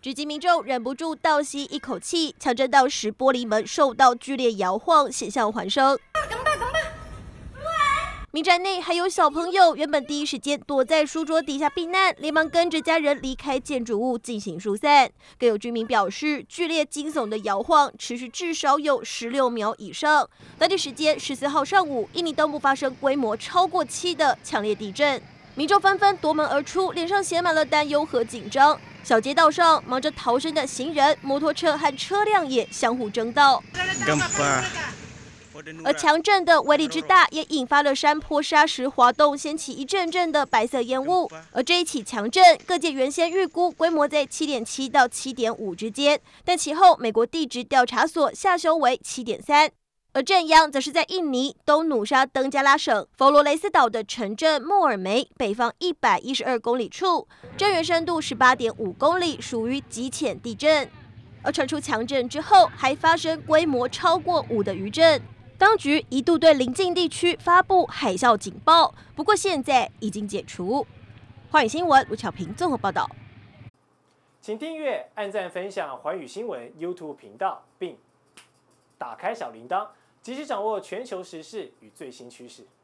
直击民众忍不住倒吸一口气，强震当时玻璃门受到剧烈摇晃，险象环生。民宅内还有小朋友，原本第一时间躲在书桌底下避难，连忙跟着家人离开建筑物进行疏散。更有居民表示，剧烈惊悚的摇晃持续至少有16秒以上。当地时间14号上午，印尼东部发生规模超过7的强烈地震，民众纷纷夺门而出，脸上写满了担忧和紧张。小街道上忙着逃生的行人、摩托车和车辆也相互争道。而强震的威力之大，也引发了山坡砂石滑动，掀起一阵阵的白色烟雾。而这一起强震，各界原先预估规模在7.7到7.5之间，但其后美国地质调查所下修为7.3。而震央则是在印尼东努沙登加拉省佛罗雷斯岛的城镇莫尔梅北方112公里处，震源深度18.5公里，属于极浅地震。而传出强震之后，还发生规模超过5的余震。当局一度对邻近地区发布海啸警报，不过现在已经解除。寰宇新闻卢巧平综合报道。 请订阅、按赞、分享寰宇新闻 YouTube 频道，并打开小铃铛，及时掌握全球时事与最新趋势。